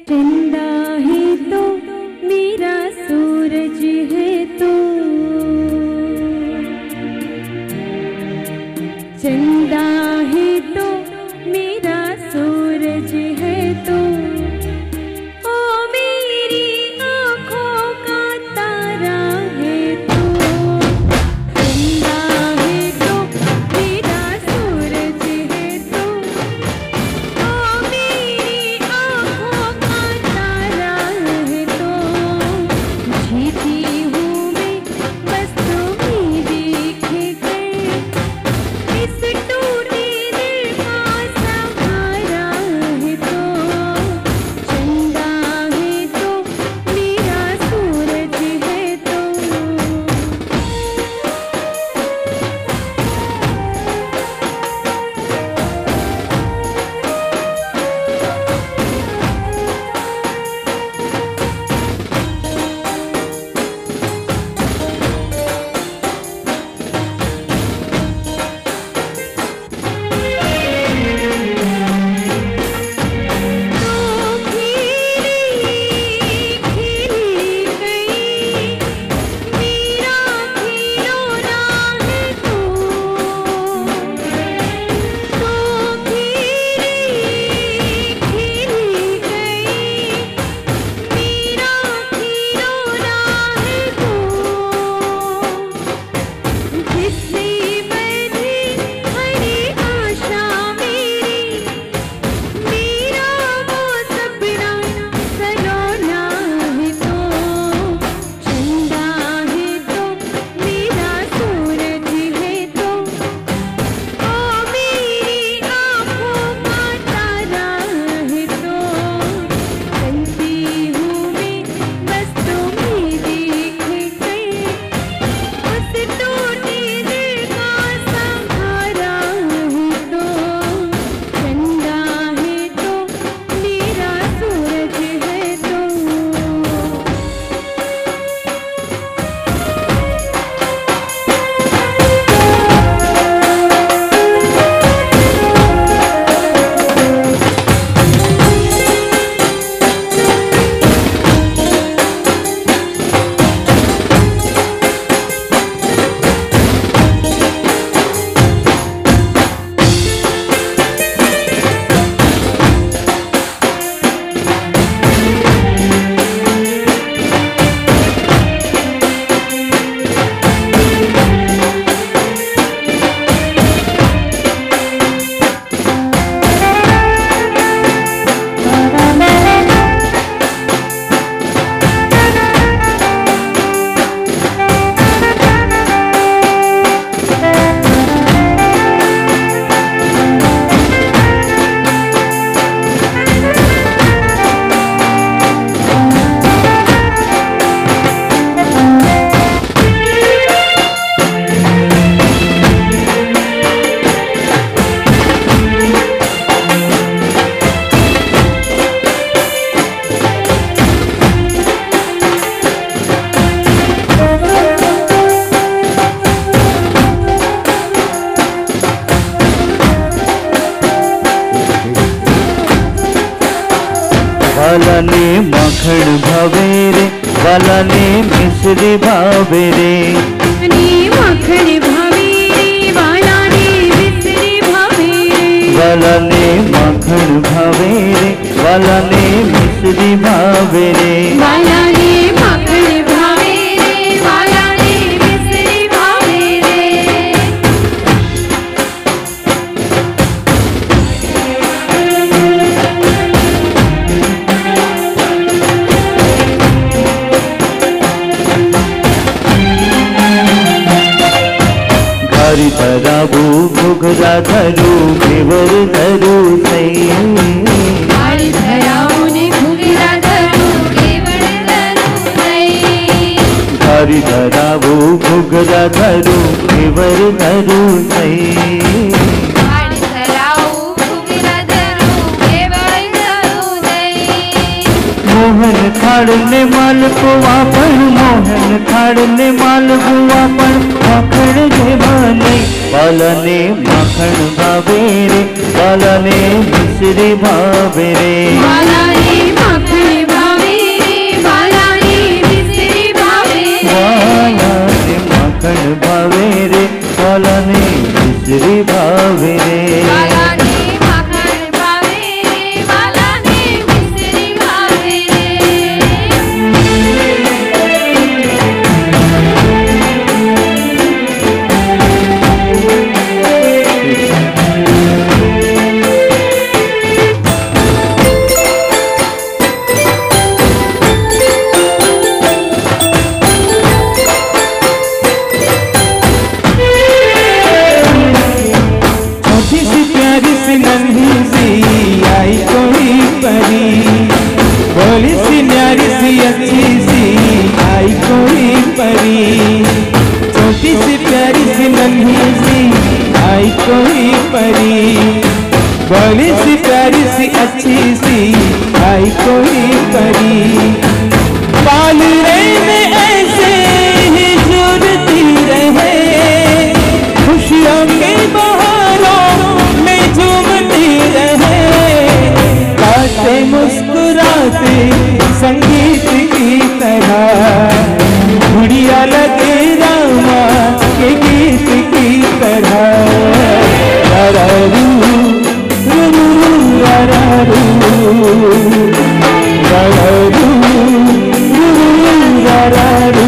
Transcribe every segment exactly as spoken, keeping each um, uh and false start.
चंदा है तो मेरा सूरज है तो, चंदा है तो मेरा सूरज है तो, ओ मेरी आँखों का तारा है तो, चंदा है तो मेरा सूरज है तो, ओ मेरी आँखों का तारा है तो, जीती हूँ मैं बस तुम्हें देखे कर, इस टूटे दिल का सहारा है तो, चंदा है तो मेरा सूरज है तो। वालाने माखण भावे रे, वालाने मिश्री भावे रे, माखण भावे रे, वालाने मिश्री भावे रे, वालाने माखण भावे रे, वालाने मिश्री भावे रे, वालाने माखण भावे रे, वालाने मिश्री भावे रे। घारी धराबू घुघरा धरू घेवर धरू सई, घारी धराबू ने घुघरा धरू घेवर धरू सई, घारी धराबू घुघरा धरू घेवर धरू सई, घारी धराबू घुघरा धरू घेवर धरू सई। मोहन खाड़ने माल कुआ पर, मोहन खाड़ने माल कुआ पर, माखण जेवा नहीं, वालाने माखण भावे रे, वालाने मिश्री भावे रे, वालाने माखण बालाने मिश्री भावे रे बालाने माखण भावे रे बालाने मिश्री भावे भोली सी न्यारी सी अच्छी सी आई कोई परी, छोटी सी प्यारी सी नन्ही सी आई कोई परी, भोली सी प्यारी सी अच्छी सी आई कोई परी। पालने में ऐसे ही जुड़ती रहे, खुशियों के बहारों में झूमती रहे, गाते मुस्कुराते संगीत की तरह, गुड़िया लगे रामा के गीत की तरह। ररारू, रुरू, ररारू, ररारू, रुरू, ररारू।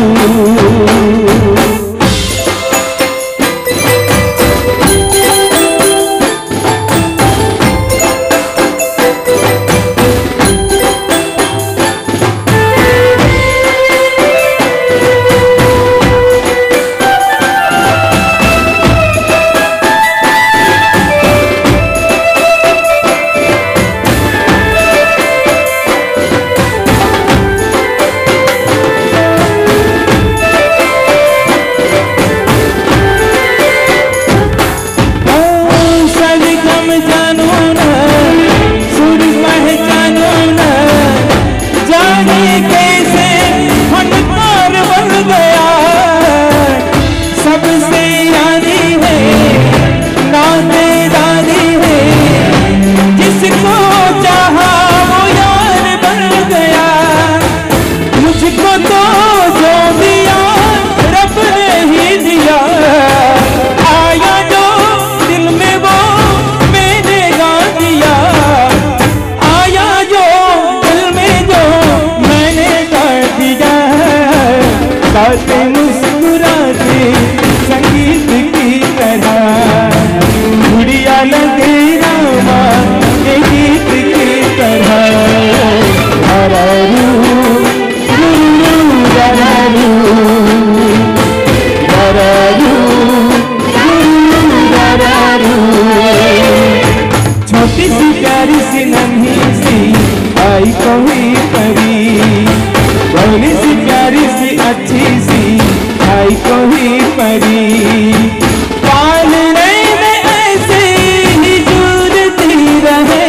छोटी सी प्यारी सी नन्ही सी आई कोई परी, भोली सी प्यारी सी अच्छी सी आई कोई परी। पालने में ऐसे ही जुड़ती रहे,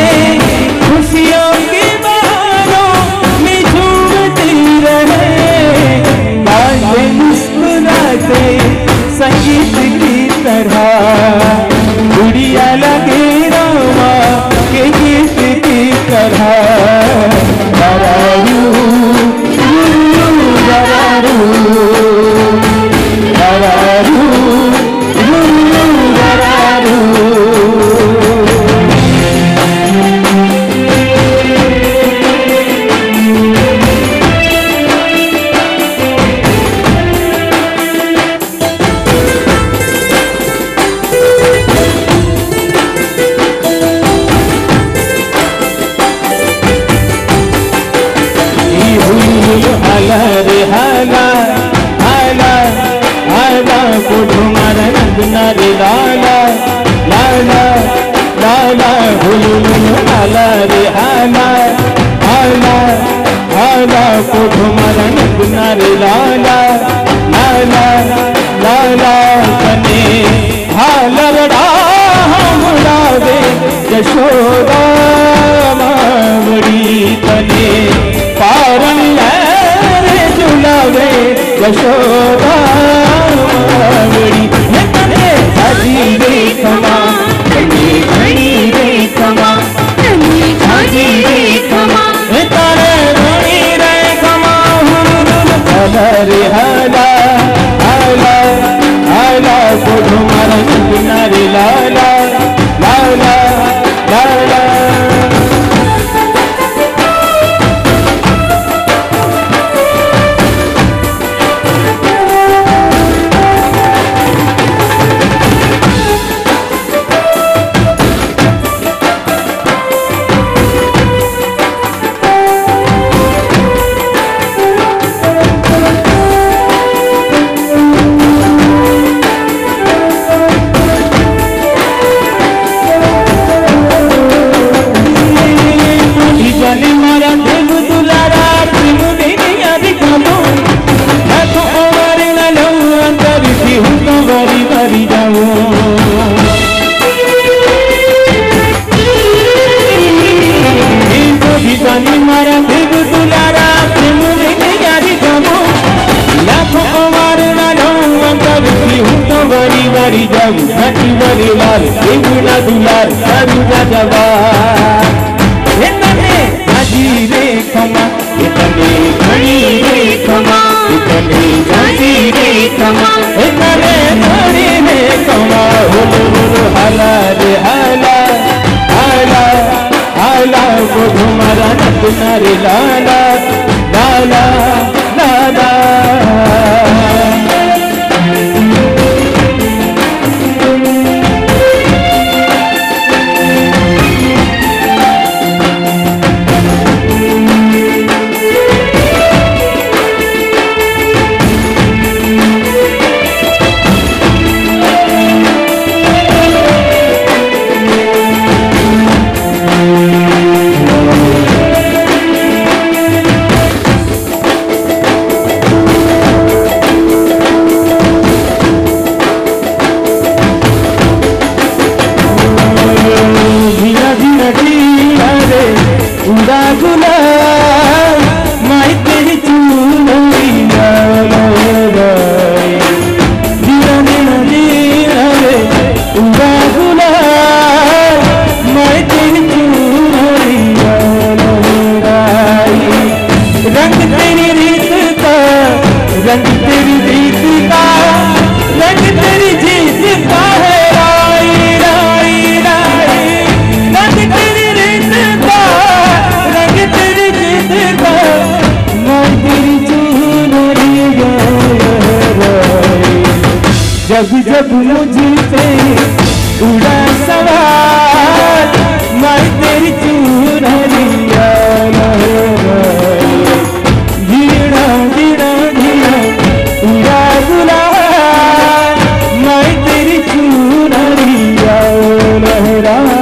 खुशियों के बहारों में झूमती रहे, गाते मुस्कुराते संगीत की तरह, गुड़िया लगे रामा के गीत की तरह। ररारू, रुरू, ररारू, ररारू, रुरू, ररारू। हाला रे हाला, हाला, हाला, कुठुमार नंदना रे लाला, लाला, लाला, हुलुलु हाला रे हाला, हाला, हाला, कुठुमार नंदना रे लाला, लाला, लाला, कने हाला रड़ा मुड़ावे यशोदा मावड़ी, तने पारन झुलावे यशोदा मावड़ी। तने झाजी रे खमा, तने घड़ी रे खमा, तने झाजी रे खमा, तारे घड़ी रे खमा। हाला रे हाला, हाला, हाला, लाल देवना दुलार करुणा जवान इतने झांसी रे खमा इतने घड़ी रे खमा इतने झांसी रे खमा इतने घड़ी रे खमा बोलो बोलो हाला रे हाला हाला हाला वो तुम्हारा नटना रे लाला लाला लाला जब जब मुझसे उड़ा सवाल मैं तेरी चूनरिया लहराए जीना जीना जीना उड़ा गुलाल मैं तेरी चूनरिया लहराए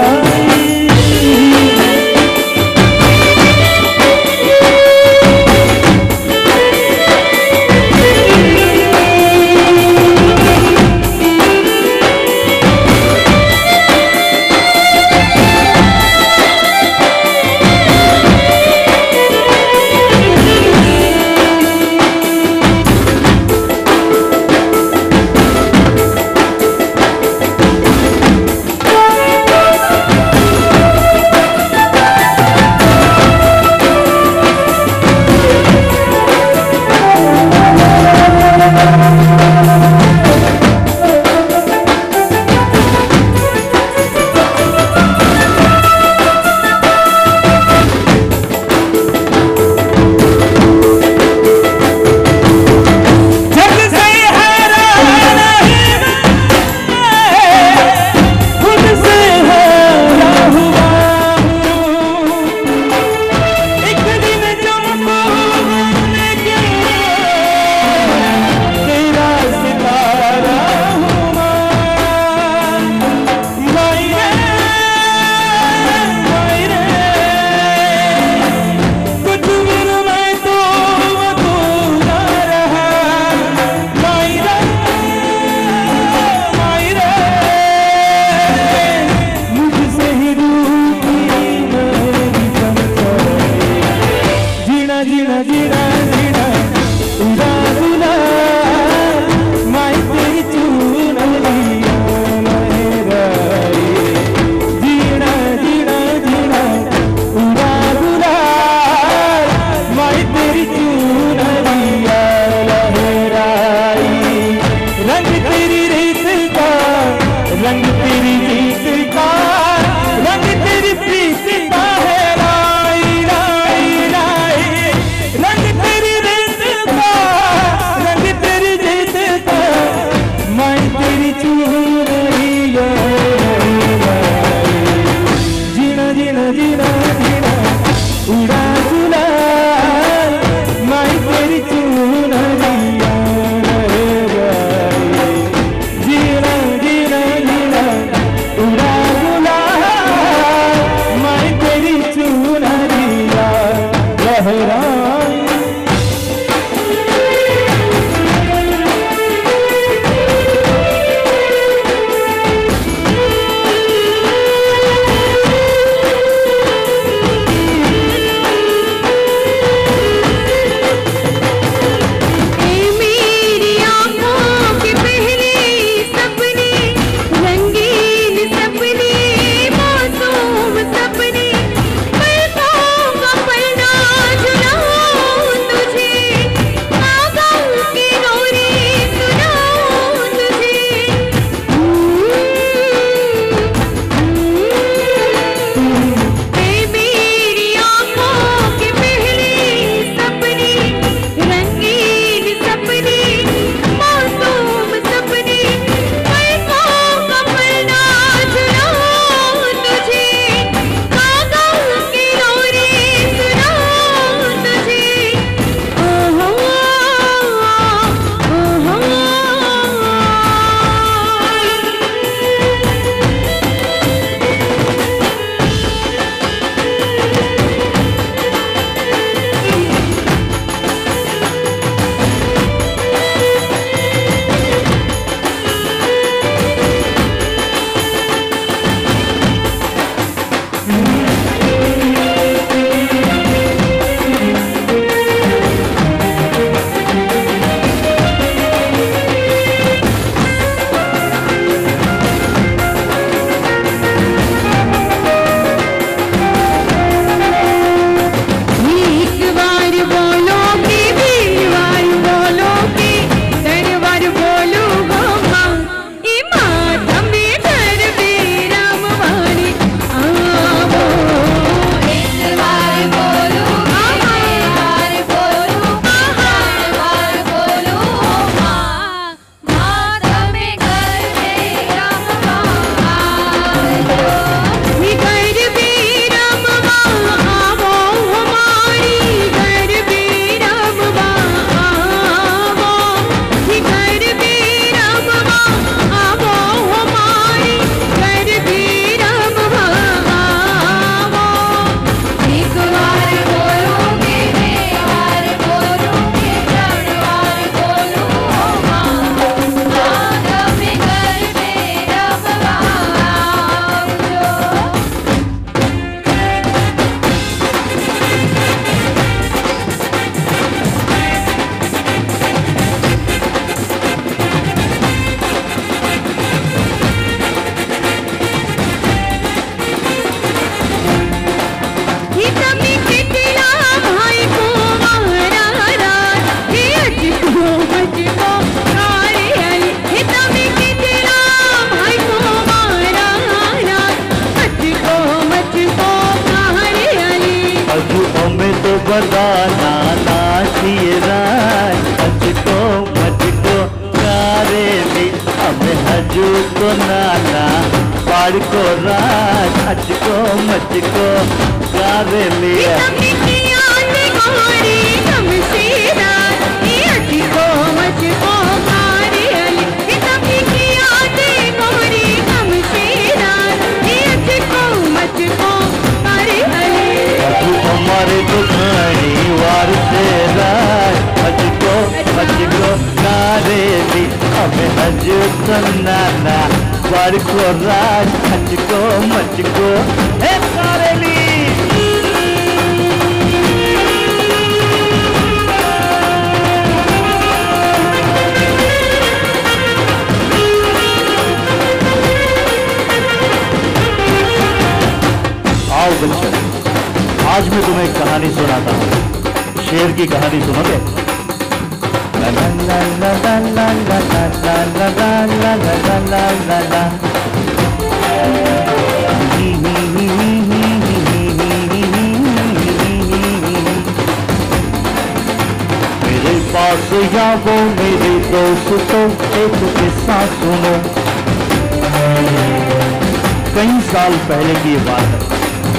बदाना नाचिए राय मुझको मुझको प्यारे भी हमें हजू को नाना पाड़ को राज मुझको मुझको प्यारे लिया हमारे तो घड़ी वार से राज मुझको मुझको नारे भी हमें हजू को नाना पाड़ को राज मुझको मुझको हे नारे ली आओ बच्चों, आज मैं तुम्हें एक कहानी सुनाता हूँ। शेर की कहानी सुनोगे? ला ला ला ला ला ला ला ला ला ला ला ला ला ला। मेरे पास या वो मेरे दोस्तों एक किस्सा सुनो। कई साल पहले की ये बात है।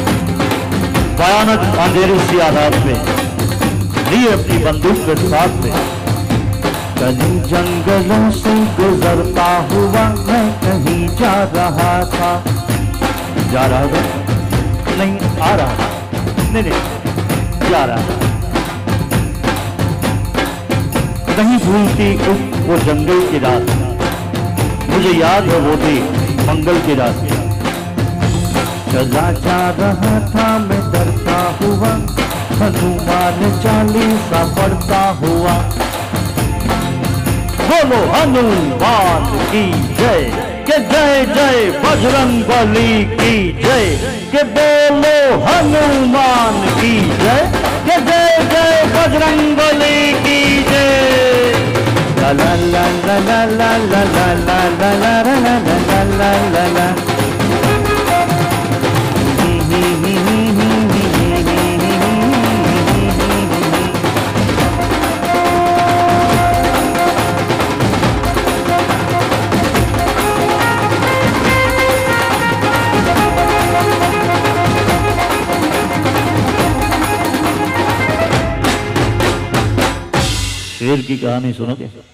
भयानक अंधेरी सी रात में लिए अपनी बंदूक के साथ में कहीं जंगलों से गुजरता हुआ मैं कहीं जा रहा था। जा रहा था नहीं, आ रहा था, नहीं नहीं जा रहा था। कहीं भूलती उस वो जंगल की रात, मुझे याद है वो थी मंगल की रात। चला जा रहा था मैं डरता हुआ, हनुमान चालीसा पढ़ता हुआ। बोलो हनुमान की जय, के जय जय बजरंगबली की जय, के बोलो हनुमान की जय, के जय जय बजरंगबली की जय। ला ला ला ला ला ला ला ला ला ला ला ला ला ला ला। शेर की कहानी सुनोगे?